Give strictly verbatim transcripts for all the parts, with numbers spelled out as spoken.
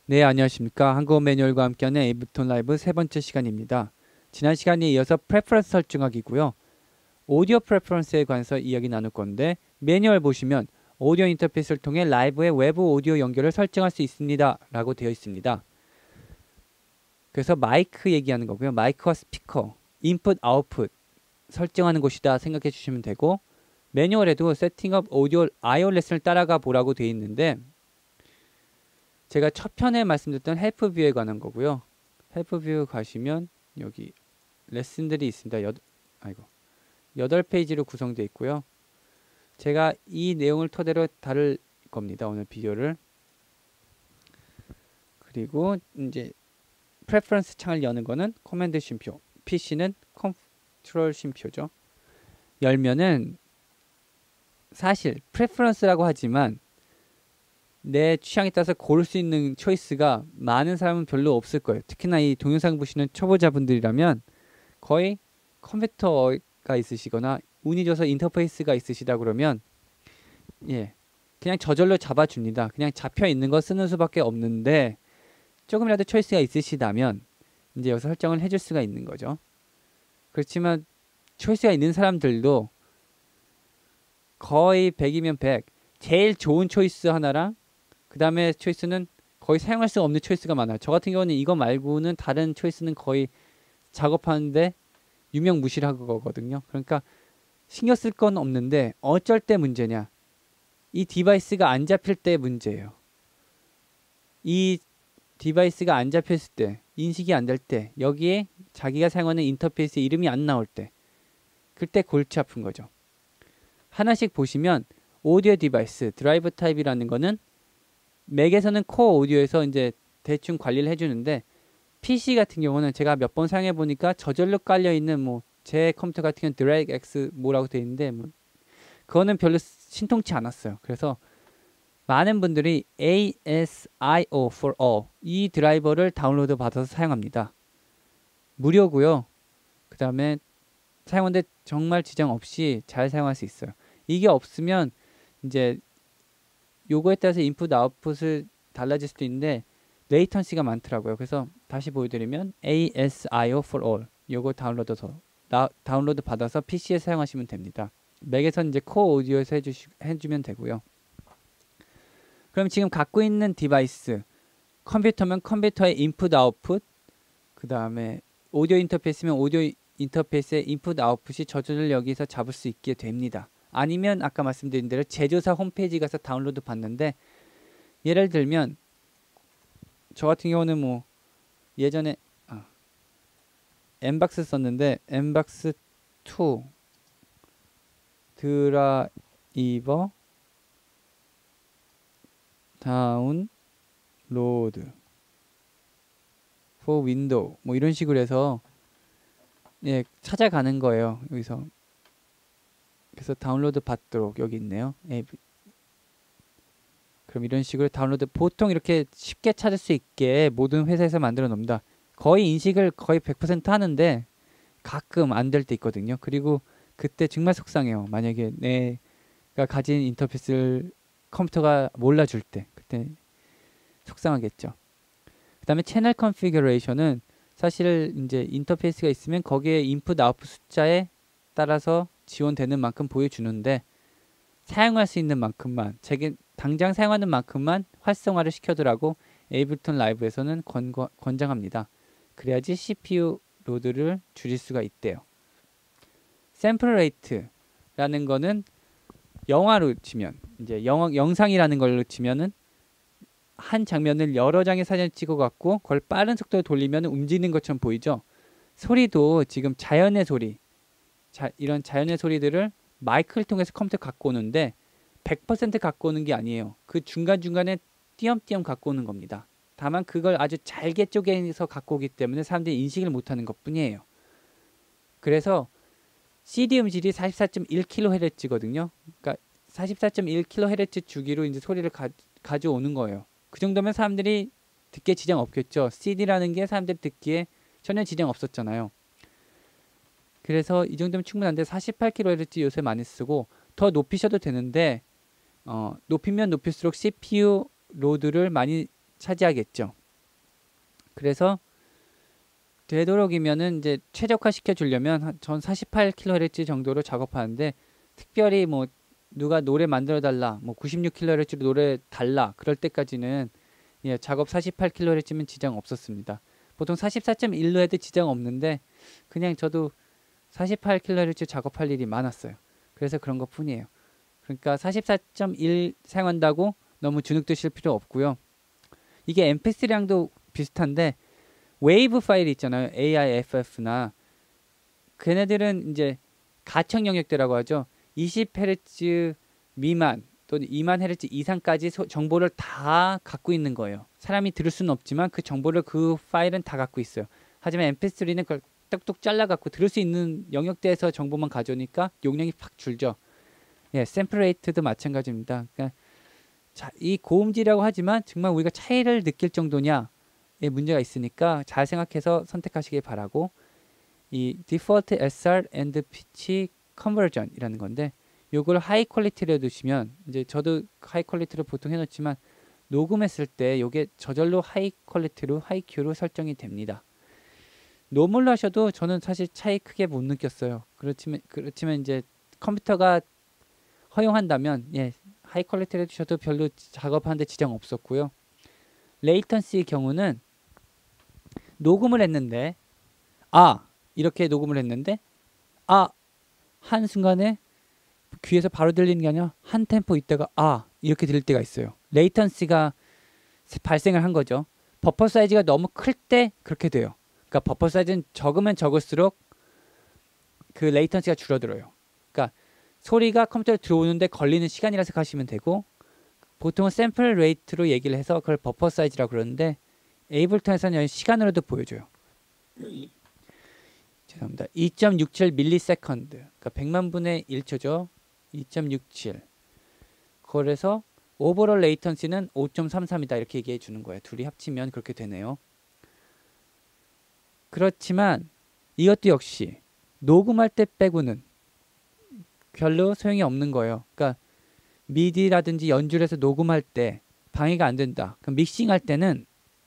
네, 안녕하십니까. 한국어 매뉴얼과 함께하는 에이블톤 라이브 세 번째 시간입니다. 지난 시간에 이어서 프레퍼런스 설정하기고요. 오디오 프레퍼런스에 관해서 이야기 나눌 건데 매뉴얼 보시면 오디오 인터페이스를 통해 라이브의 외부 오디오 연결을 설정할 수 있습니다. 라고 되어 있습니다. 그래서 마이크 얘기하는 거고요. 마이크와 스피커, 인풋, 아웃풋 설정하는 곳이다 생각해 주시면 되고 매뉴얼에도 세팅업 오디오 아이오 레슨을 따라가 보라고 되어 있는데 제가 첫 편에 말씀드렸던 헬프 뷰에 관한 거고요. 헬프 뷰 가시면 여기 레슨들이 있습니다. 여, 아이고, 여덟 페이지로 구성되어 있고요. 제가 이 내용을 토대로 다룰 겁니다. 오늘 비디오를. 그리고 이제 프레퍼런스 창을 여는 거는 커맨드 쉼표, 피씨는 컨트롤 쉼표죠. 열면은 사실 프레퍼런스라고 하지만 내 취향에 따라서 고를 수 있는 초이스가 많은 사람은 별로 없을 거예요. 특히나 이 동영상 보시는 초보자분들이라면 거의 컴퓨터가 있으시거나 운이 좋아서 인터페이스가 있으시다 그러면 예, 그냥 저절로 잡아줍니다. 그냥 잡혀 있는 거 쓰는 수밖에 없는데 조금이라도 초이스가 있으시다면 이제 여기서 설정을 해줄 수가 있는 거죠. 그렇지만 초이스가 있는 사람들도 거의 백이면 백, 제일 좋은 초이스 하나랑 그 다음에 초이스는 거의 사용할 수 없는 초이스가 많아요. 저 같은 경우는 이거 말고는 다른 초이스는 거의 작업하는데 유명무실한 거거든요. 그러니까 신경 쓸 건 없는데 어쩔 때 문제냐. 이 디바이스가 안 잡힐 때 문제예요. 이 디바이스가 안 잡혔을 때, 인식이 안 될 때, 여기에 자기가 사용하는 인터페이스 이름이 안 나올 때, 그때 골치 아픈 거죠. 하나씩 보시면 오디오 디바이스, 드라이브 타입이라는 거는 맥에서는 코어 오디오에서 이제 대충 관리를 해주는데 피씨 같은 경우는 제가 몇 번 사용해 보니까 저절로 깔려 있는 뭐 제 컴퓨터 같은 경우는 드래그 X 뭐라고 되어 있는데 뭐 그거는 별로 신통치 않았어요. 그래서 많은 분들이 에이에스아이오 for all 이 드라이버를 다운로드 받아서 사용합니다. 무료고요. 그 다음에 사용하는데 정말 지장 없이 잘 사용할 수 있어요. 이게 없으면 이제 요거에 따라서 인풋 아웃풋을 달라질 수도 있는데 레이턴시가 많더라고요. 그래서 다시 보여드리면 에이에스아이오 for all 요거 다운로드서 나, 다운로드 받아서 피씨에 사용하시면 됩니다. 맥에서는 이제 코어 오디오에서 해주시, 해주면 되고요. 그럼 지금 갖고 있는 디바이스 컴퓨터면 컴퓨터의 인풋 아웃풋 그 다음에 오디오 인터페이스면 오디오 인터페이스의 인풋 아웃풋이 저절로 여기서 잡을 수 있게 됩니다. 아니면 아까 말씀드린 대로 제조사 홈페이지 가서 다운로드 받는데 예를 들면 저 같은 경우는 뭐 예전에 아, 엠박스 썼는데 엠박스 투 드라이버 다운로드 for 윈도우 뭐 이런 식으로 해서 예 찾아가는 거예요. 여기서 그래서 다운로드 받도록 여기 있네요. 예, 그럼 이런 식으로 다운로드 보통 이렇게 쉽게 찾을 수 있게 모든 회사에서 만들어 놓습니다. 거의 인식을 거의 백 퍼센트 하는데 가끔 안 될 때 있거든요. 그리고 그때 정말 속상해요. 만약에 내가 가진 인터페이스를 컴퓨터가 몰라줄 때 그때 속상하겠죠. 그 다음에 채널 컨피규레이션은 사실 이제 인터페이스가 있으면 거기에 인풋 아웃풋 숫자에 따라서 지원되는 만큼 보여주는데 사용할 수 있는 만큼만 자기 당장 사용하는 만큼만 활성화를 시켜두라고 에이블톤 라이브에서는 권, 권장합니다. 그래야지 씨피유 로드를 줄일 수가 있대요. 샘플 레이트라는 거는 영화로 치면 이제 영화, 영상이라는 걸로 치면은 한 장면을 여러 장의 사진을 찍어갖고 그걸 빠른 속도로 돌리면 움직이는 것처럼 보이죠. 소리도 지금 자연의 소리 자, 이런 자연의 소리들을 마이크를 통해서 컴퓨터 갖고 오는데 백 퍼센트 갖고 오는 게 아니에요. 그 중간중간에 띄엄띄엄 갖고 오는 겁니다. 다만 그걸 아주 잘게 쪼개서 갖고 오기 때문에 사람들이 인식을 못하는 것뿐이에요. 그래서 씨디 음질이 사십사 점 일 킬로헤르츠거든요. 그러니까 사십사 점 일 킬로헤르츠 주기로 이제 소리를 가, 가져오는 거예요. 그 정도면 사람들이 듣기에 지장 없겠죠. 씨디라는 게 사람들이 듣기에 전혀 지장 없었잖아요. 그래서 이 정도면 충분한데 사십팔 킬로헤르츠 요새 많이 쓰고 더 높이셔도 되는데 어, 높이면 높일수록 씨피유 로드를 많이 차지하겠죠. 그래서 되도록이면은 이제 최적화 시켜 주려면 전 사십팔 킬로헤르츠 정도로 작업하는데, 특별히 뭐 누가 노래 만들어 달라, 뭐 구십육 킬로헤르츠로 노래 달라 그럴 때까지는 예, 작업 사십팔 킬로헤르츠면 지장 없었습니다. 보통 사십사 점 일로 해도 지장 없는데 그냥 저도 사십팔 킬로헤르츠 작업할 일이 많았어요. 그래서 그런 것 뿐이에요. 그러니까 사십사 점 일 사용한다고 너무 주눅 드실 필요 없고요. 이게 엠피쓰리랑도 비슷한데 웨이브 파일 있잖아요. 에이아이에프에프나 걔네들은 이제 가청 영역대라고 하죠. 이십 헤르츠 미만 또는 이만 헤르츠 이상까지 소, 정보를 다 갖고 있는 거예요. 사람이 들을 수는 없지만 그 정보를 그 파일은 다 갖고 있어요. 하지만 엠피쓰리는 그걸 뚝뚝 잘라갖고 들을 수 있는 영역대에서 정보만 가져오니까 용량이 팍 줄죠. 예, 샘플 레이트도 마찬가지입니다. 그러니까 자, 이 고음질이라고 하지만 정말 우리가 차이를 느낄 정도냐의 문제가 있으니까 잘 생각해서 선택하시길 바라고, 이 Default 에스알 and Pitch Conversion이라는 건데 요걸 하이 퀄리티로 두시면, 이제 저도 하이 퀄리티로 보통 해놓지만 녹음했을 때 요게 저절로 하이 퀄리티로 하이 큐로 설정이 됩니다. 노멀로 하셔도 저는 사실 차이 크게 못 느꼈어요. 그렇지만 그렇지만 이제 컴퓨터가 허용한다면 예, 하이 퀄리티로 해주셔도 별로 작업하는데 지장 없었고요. 레이턴시의 경우는 녹음을 했는데 아 이렇게 녹음을 했는데 아 한순간에 귀에서 바로 들리는 게 아니라 한 템포 있다가 아 이렇게 들릴 때가 있어요. 레이턴시가 발생을 한 거죠. 버퍼 사이즈가 너무 클 때 그렇게 돼요. 그러니까 버퍼 사이즈는 적으면 적을수록 그 레이턴시가 줄어들어요. 그러니까 소리가 컴퓨터에 들어오는데 걸리는 시간이라 생각하시면 되고, 보통은 샘플 레이트로 얘기를 해서 그걸 버퍼 사이즈라고 그러는데 에이블턴에서는 시간으로도 보여줘요. 죄송합니다. 이 점 육칠 밀리세컨드, 그러니까 백만 분의 일 초죠. 이 점 육칠. 그래서 오버롤 레이턴시는 오 점 삼삼이다 이렇게 얘기해 주는 거예요. 둘이 합치면 그렇게 되네요. 그렇지만 이것도 역시 녹음할 때 빼고는 별로 소용이 없는 거예요. 그러니까 미디라든지 연주를 해서 녹음할 때 방해가 안 된다. 그럼 믹싱할 때는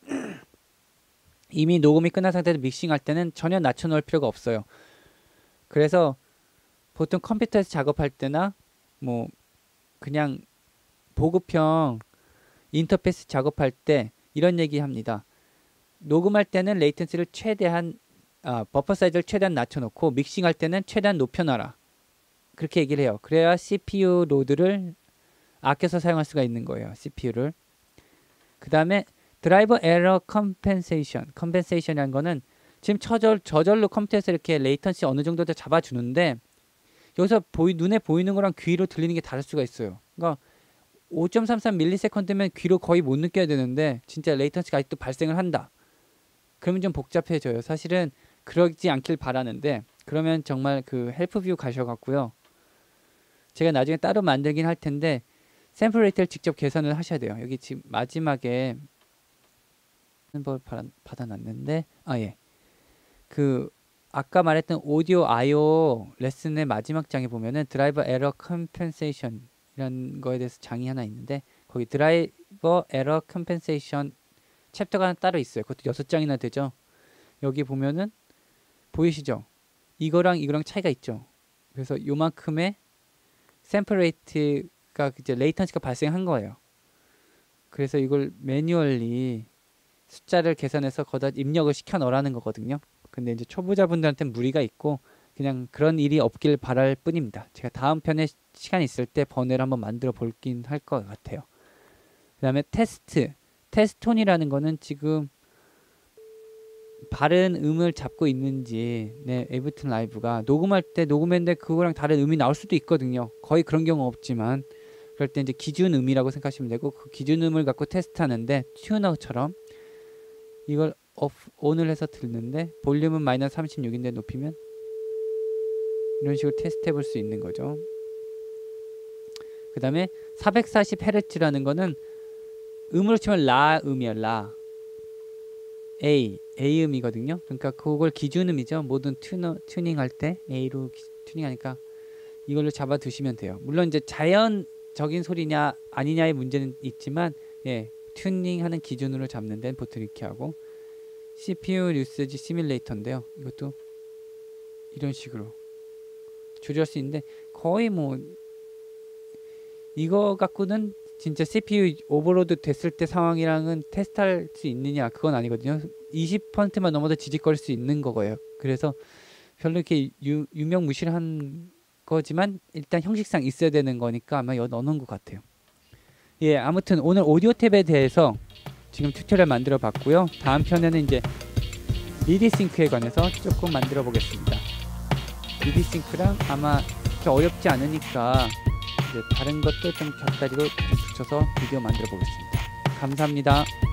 이미 녹음이 끝난 상태에서 믹싱할 때는 전혀 낮춰놓을 필요가 없어요. 그래서 보통 컴퓨터에서 작업할 때나 뭐 그냥 보급형 인터페이스 작업할 때 이런 얘기 합니다. 녹음할 때는 레이턴시를 최대한 아, 버퍼 사이즈를 최대한 낮춰놓고 믹싱할 때는 최대한 높여놔라. 그렇게 얘기를 해요. 그래야 씨피유 로드를 아껴서 사용할 수가 있는 거예요. 씨피유를. 그 다음에 드라이버 에러 컴펜세이션. 컴펜세이션이라는 거는 지금 저절, 저절로 컴퓨터에서 이렇게 레이턴시 어느 정도 잡아주는데 여기서 보이, 눈에 보이는 거랑 귀로 들리는 게 다를 수가 있어요. 그러니까 오 점 삼삼 밀리세컨드면 귀로 거의 못 느껴야 되는데 진짜 레이턴시가 아직도 발생을 한다. 그러면 좀 복잡해져요. 사실은 그러지 않길 바라는데 그러면 정말 그 헬프뷰 가셔갖고요. 제가 나중에 따로 만들긴 할 텐데 샘플 레이트를 직접 계산을 하셔야 돼요. 여기 지금 마지막에 걸 받아놨는데 아 예. 그 아까 말했던 오디오 아이오 레슨의 마지막 장에 보면은 드라이버 에러 컴펜세이션 이런 거에 대해서 장이 하나 있는데 거기 드라이버 에러 컴펜세이션 챕터가 하나 따로 있어요. 그것도 여섯 장이나 되죠. 여기 보면은 보이시죠? 이거랑 이거랑 차이가 있죠. 그래서 요만큼의 샘플 레이트가 이제 레이턴시가 발생한 거예요. 그래서 이걸 매뉴얼리 숫자를 계산해서 거기다 입력을 시켜 넣으라는 거거든요. 근데 이제 초보자분들한테는 무리가 있고 그냥 그런 일이 없길 바랄 뿐입니다. 제가 다음 편에 시간 있을 때 번외를 한번 만들어 볼긴 할 것 같아요. 그 다음에 테스트. 테스톤이라는 거는 지금 바른 음을 잡고 있는지 네, 에이블턴 라이브가 녹음할 때 녹음했는데 그거랑 다른 음이 나올 수도 있거든요. 거의 그런 경우 없지만 그럴 때 이제 기준 음이라고 생각하시면 되고 그 기준 음을 갖고 테스트하는데 튜너처럼 이걸 오프, 온을 해서 듣는데 볼륨은 마이너스 삼십육인데 높이면 이런 식으로 테스트 해볼 수 있는 거죠. 그 다음에 사백사십 헤르츠라는 거는 음으로 치면 라 음이에요. 라 A, A 음이거든요. 그러니까 그걸 기준음이죠. 모든 튜너, 튜닝 할 때 A로 기, 튜닝하니까 이걸로 잡아 두시면 돼요. 물론 이제 자연적인 소리냐 아니냐의 문제는 있지만 예, 튜닝하는 기준으로 잡는 데는 보통 이렇게 하고 씨피유 유세지 시뮬레이터인데요. 이것도 이런 식으로 조절할 수 있는데 거의 뭐 이거 갖고는 진짜 씨피유 오버로드 됐을 때 상황이랑은 테스트할 수 있느냐 그건 아니거든요. 이십 퍼센트만 넘어도 지직거릴 수 있는 거고요. 그래서 별로 이렇게 유, 유명무실한 거지만 일단 형식상 있어야 되는 거니까 아마 여기 넣어놓은 것 같아요. 예, 아무튼 오늘 오디오 탭에 대해서 지금 튜토리얼 만들어 봤고요. 다음 편에는 이제 미디싱크에 관해서 조금 만들어 보겠습니다. 미디싱크랑 아마 그렇게 어렵지 않으니까 이제 다른 것도 좀 곁다리로 좀 붙여서 비디오 만들어 보겠습니다. 감사합니다.